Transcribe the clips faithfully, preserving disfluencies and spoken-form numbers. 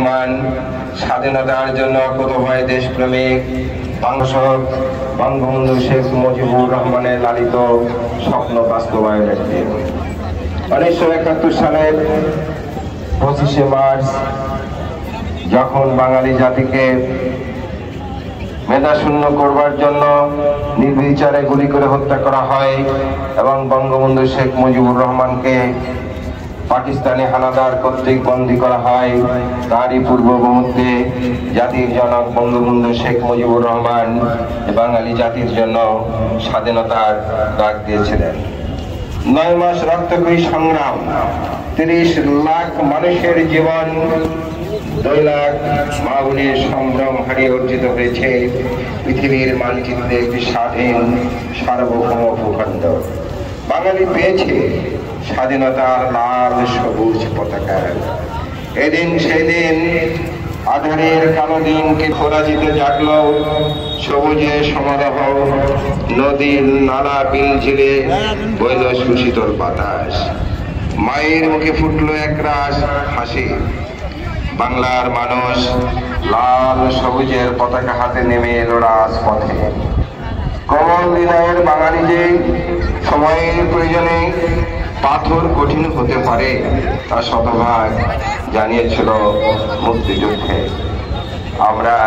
রহমান স্বাধীনতার জন্য কতভাবে দেশপ্রেমিক বাংলাদেশ বঙ্গবন্ধু শেখ মুজিবুর রহমানের লালিত স্বপ্ন বাস্তবায়ন একটি উনিশশো একাত্তর সালের পঁচিশে মার্চ যখন বাঙালি জাতিকে মেধাশূন্য করবার জন্য নির্বিচারে গুলি করে হত্যা করা হয় এবং বঙ্গবন্ধু শেখ মুজিবুর রহমানকে পাকিস্তানি হানাদার কর্তৃক বন্দী করা হয়, তারই পূর্ব মুহূর্তে জাতির জনক বঙ্গবন্ধু শেখ মুজিবুর রহমান বাঙালি জাতির জন্য স্বাধীনতার ডাক দিয়েছিলেন। নয় মাস রক্তক্ষয়ী সংগ্রাম, তিরিশ লাখ মানুষের জীবন, দুই লাখ মা বোনের সম্ভ্রম হারিয়ে অর্জিত হয়েছে পৃথিবীর মানচিত্রে একটি স্বাধীন সার্বভৌম ভূখণ্ড। বাঙালি পেয়েছে স্বাধীনতার লাল সবুজ পতাকা। এদিন সেদিন আধারের কালো দিনকে খোরাজিতে জাগল সবুজে সমারোহ, নদীর নালা বিল ঝিলে বইল সুশীতল বাতাস, মায়ের মুখে ফুটলো একরাশ হাসি। বাংলার মানুষ লাল সবুজের পতাকা হাতে নেমে এলো রাজপথে। কমল দিনের বাঙালি যে সময়ের প্রয়োজনে পাথর কঠিন হতে পারে তা শতভাগ জানিয়েছিল মুক্তিযুদ্ধে। আমরা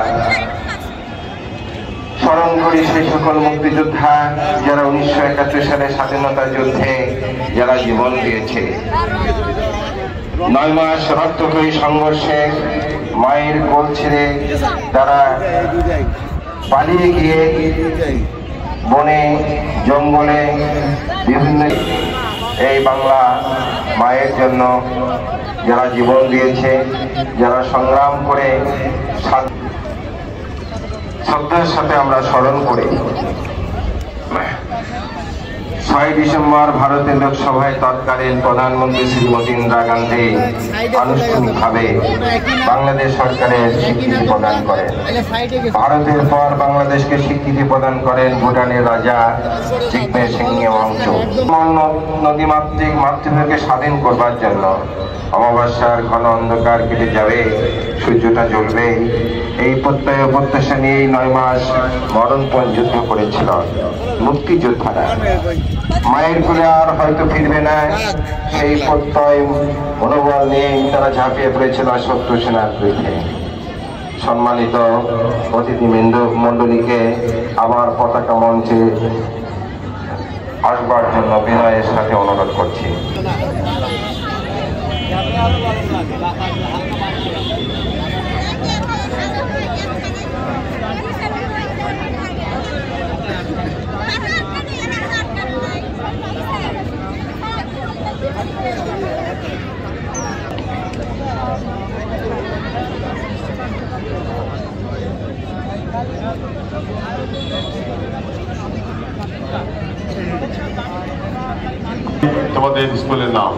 স্মরণ করি সেই সকল মুক্তিযোদ্ধা যারা উনিশশো একাত্তর সালে স্বাধীনতা যুদ্ধে যারা জীবন দিয়েছে। নয় মাস রক্তক্ষয়ী সংঘর্ষে মায়ের কোল ছেড়ে তারা পালিয়ে গিয়ে বনে জঙ্গলে বিভিন্ন এই বাংলা মায়ের জন্য যারা জীবন দিয়েছে, যারা সংগ্রাম করে শ্রদ্ধার সাথে আমরা স্মরণ করি। ছয় ডিসেম্বর ভারতের লোকসভায় তৎকালীন প্রধানমন্ত্রী শ্রীমতী ইন্দিরা গান্ধী আনুষ্ঠানিকভাবে বাংলাদেশ সরকারের স্বীকৃতি প্রদান করেন। ভারতের পর বাংলাদেশকে স্বীকৃতি প্রদান করেন ভুটানের রাজা জিগমে সিংহে ওয়াংচুক। নদীমাতৃক মাতৃভূমিকে স্বাধীন করবার জন্য অমাবস্যার ঘন অন্ধকার কেটে যাবে, সূর্যটা জ্বলবে, এই প্রত্যয় প্রত্যাশা নিয়েই নয় মাস মরণপণ যুদ্ধ করেছিল মুক্তিযোদ্ধারা। মায়ের কোলে আর হয়তো ফিরবে না, সেই প্রত্যয় মনোবল নিয়েই তারা ঝাঁপিয়ে পড়েছিল শত্রু সেনার বিরুদ্ধে। সম্মানিত অতিথি মণ্ডলীকে আবার পতাকা মঞ্চে আসবার জন্য বিনয়ের সাথে অনুরোধ করছি। তোমাদের স্কুলের নাম?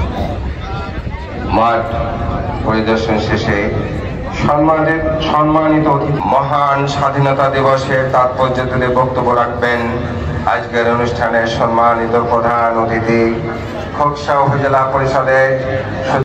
মাঠ পরিদর্শন শেষে সম্মানিত সম্মানিত অতিথি মহান স্বাধীনতা দিবসের তাৎপর্য তুলে বক্তব্য রাখবেন আজকের অনুষ্ঠানের সম্মানিত প্রধান অতিথি খোকসা উপজেলা পরিষদের